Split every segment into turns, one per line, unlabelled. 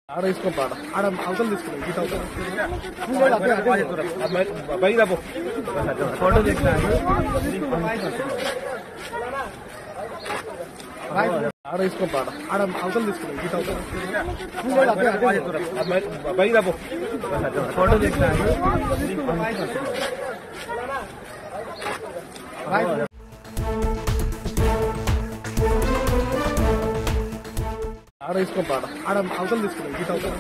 ఆడ తీసుకో ఆడ అవసరం తీసుకున్నాం గీత అవసరం బయట ఫోటో తీసినాను ఆడ తీసుకో ఆడ అవసరం తీసుకున్నాం గీత అవసరం బయట ఫోటో తీసినాను ఆడ తీసుకో ఆడ అవసరం తీసుకున్నాం గీత అవసరం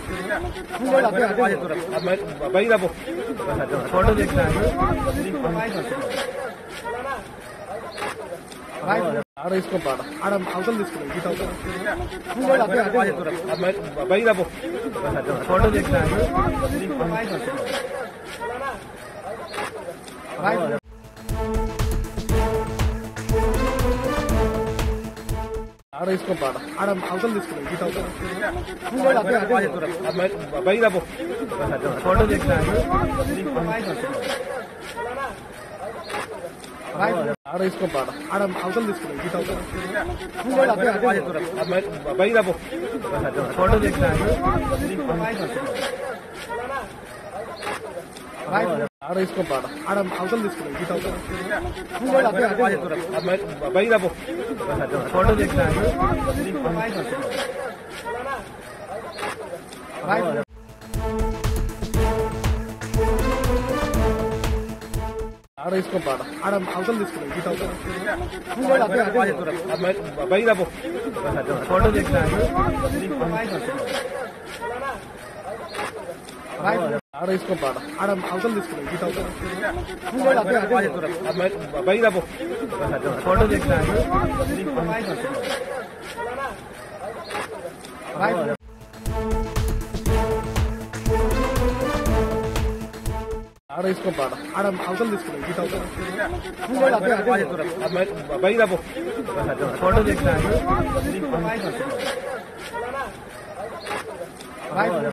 బయట ఫోటో తీసినాను ఆడ తీసుకో ఆడ అవసరం తీసుకున్నాం గీత అవసరం బయట ఫోటో తీసినాను ఆడ తీసుకో ఆడ అవసరం తీసుకున్నాం గీత అవసరం బయట ఫోటో తీసినాను ఆడ తీసుకో ఆడ అవసరం తీసుకున్నాం గీత అవసరం బయట ఫోటో తీసినాను ఆడ తీసుకో ఆడ అవసరం తీసుకున్నాం గీత అవసరం బయట ఫోటో తీసినాను ఆడ తీసుకో ఆడ అవసరం తీసుకున్నాం గీత అవసరం బయట ఫోటో తీసినాను ఆడ తీసుకో ఆడ అవసరం తీసుకున్నాం గీత అవసరం బయట ఫోటో తీసినాను ఆడ తీసుకో ఆడ అవసరం తీసుకున్నాం గీత అవసరం బయట ఫోటో తీసినాను